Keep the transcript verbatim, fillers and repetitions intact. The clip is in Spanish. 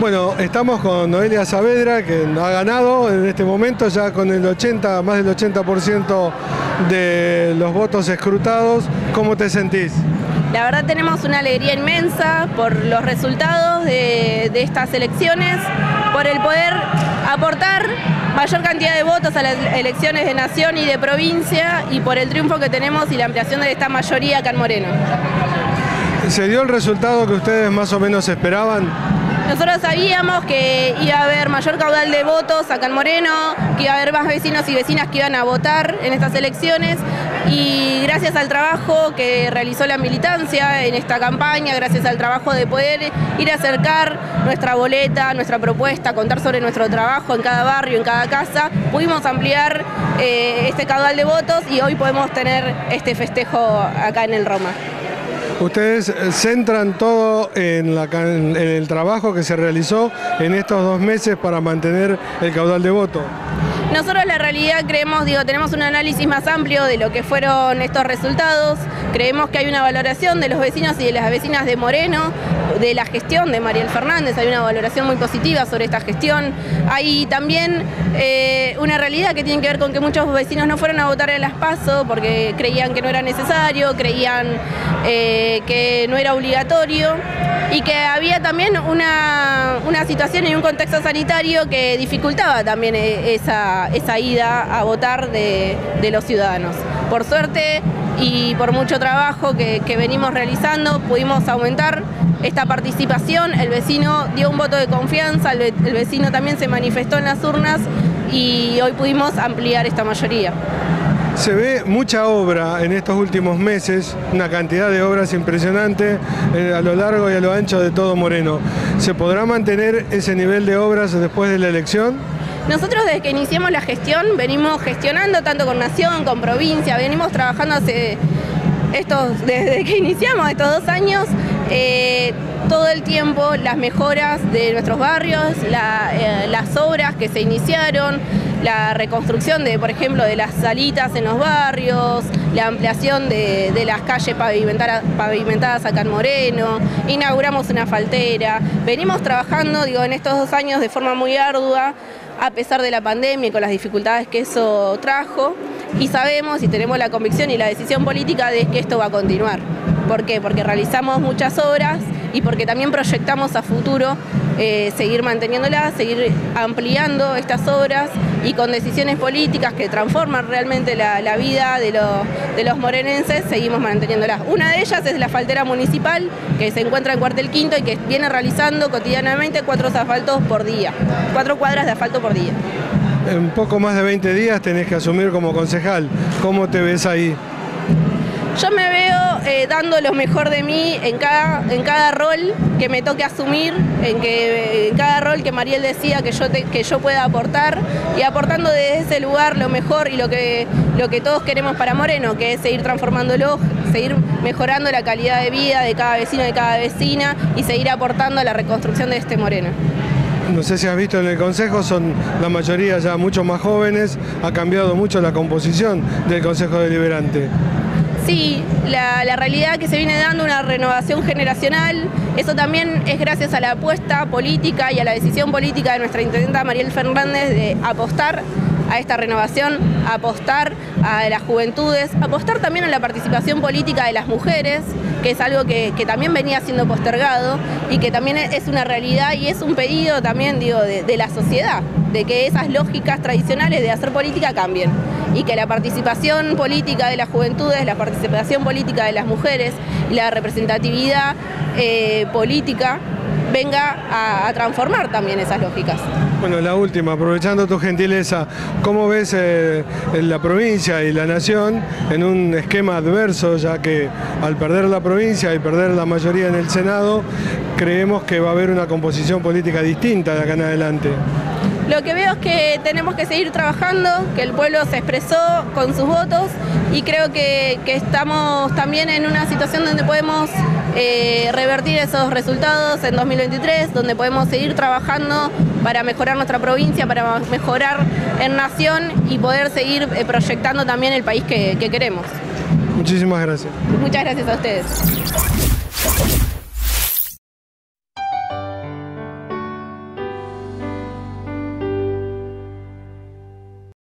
Bueno, estamos con Noelia Saavedra, que ha ganado en este momento ya con el ochenta, más del ochenta por ciento de los votos escrutados. ¿Cómo te sentís? La verdad tenemos una alegría inmensa por los resultados de, de estas elecciones, por el poder aportar mayor cantidad de votos a las elecciones de nación y de provincia y por el triunfo que tenemos y la ampliación de esta mayoría acá en Moreno. ¿Se dio el resultado que ustedes más o menos esperaban? Nosotros sabíamos que iba a haber mayor caudal de votos acá en Moreno, que iba a haber más vecinos y vecinas que iban a votar en estas elecciones y gracias al trabajo que realizó la militancia en esta campaña, gracias al trabajo de poder ir a acercar nuestra boleta, nuestra propuesta, contar sobre nuestro trabajo en cada barrio, en cada casa, pudimos ampliar eh, este caudal de votos y hoy podemos tener este festejo acá en el Roma. Ustedes centran todo en, la, en el trabajo que se realizó en estos dos meses para mantener el caudal de voto. Nosotros la realidad creemos, digo, tenemos un análisis más amplio de lo que fueron estos resultados, creemos que hay una valoración de los vecinos y de las vecinas de Moreno, de la gestión de Mariel Fernández, hay una valoración muy positiva sobre esta gestión. Hay también eh, una realidad que tiene que ver con que muchos vecinos no fueron a votar en las PASO porque creían que no era necesario, creían eh, que no era obligatorio y que había también una, una situación y un contexto sanitario que dificultaba también esa, esa ida a votar de, de los ciudadanos. Por suerte y por mucho trabajo que, que venimos realizando pudimos aumentar esta participación, el vecino dio un voto de confianza, el, el vecino también se manifestó en las urnas y hoy pudimos ampliar esta mayoría. Se ve mucha obra en estos últimos meses, una cantidad de obras impresionante eh, a lo largo y a lo ancho de todo Moreno. ¿Se podrá mantener ese nivel de obras después de la elección? Nosotros desde que iniciamos la gestión venimos gestionando tanto con Nación, con provincia, venimos trabajando hace estos, desde que iniciamos estos dos años, eh, todo el tiempo las mejoras de nuestros barrios, la, eh, las obras que se iniciaron, la reconstrucción de, por ejemplo, de las salitas en los barrios, la ampliación de, de las calles pavimentadas, pavimentadas acá en Moreno, inauguramos una faltera, venimos trabajando, digo, en estos dos años de forma muy ardua, a pesar de la pandemia y con las dificultades que eso trajo, y sabemos y tenemos la convicción y la decisión política de que esto va a continuar. ¿Por qué? Porque realizamos muchas obras y porque también proyectamos a futuro eh, seguir manteniéndolas, seguir ampliando estas obras y con decisiones políticas que transforman realmente la, la vida de, lo, de los morenenses, seguimos manteniéndolas. Una de ellas es la faltera municipal, que se encuentra en Cuartel Quinto y que viene realizando cotidianamente cuatro asfaltos por día, cuatro cuadras de asfalto por día. En poco más de veinte días tenés que asumir como concejal. ¿Cómo te ves ahí? Yo me veo eh, dando lo mejor de mí en cada, en cada rol que me toque asumir, en, que, en cada rol que Mariel decía que yo, te, que yo pueda aportar y aportando desde ese lugar lo mejor y lo que, lo que todos queremos para Moreno, que es seguir transformándolo, seguir mejorando la calidad de vida de cada vecino y de cada vecina y seguir aportando a la reconstrucción de este Moreno. No sé si has visto en el Consejo, son la mayoría ya mucho más jóvenes, ha cambiado mucho la composición del Consejo Deliberante. Sí, la, la realidad que se viene dando una renovación generacional, eso también es gracias a la apuesta política y a la decisión política de nuestra intendenta Mariel Fernández de apostar a esta renovación, apostar a las juventudes, apostar también a la participación política de las mujeres, que es algo que, que también venía siendo postergado y que también es una realidad y es un pedido también, digo, de, de la sociedad, de que esas lógicas tradicionales de hacer política cambien y que la participación política de las juventudes, la participación política de las mujeres y la representatividad eh, política venga a, a transformar también esas lógicas. Bueno, la última, aprovechando tu gentileza, ¿cómo ves eh, la provincia y la nación en un esquema adverso, ya que al perder la provincia y perder la mayoría en el Senado, creemos que va a haber una composición política distinta de acá en adelante? Lo que veo es que tenemos que seguir trabajando, que el pueblo se expresó con sus votos y creo que, que estamos también en una situación donde podemos eh, revertir esos resultados en dos mil veintitrés, donde podemos seguir trabajando para mejorar nuestra provincia, para mejorar en nación y poder seguir eh, proyectando también el país que, que queremos. Muchísimas gracias. Muchas gracias a ustedes.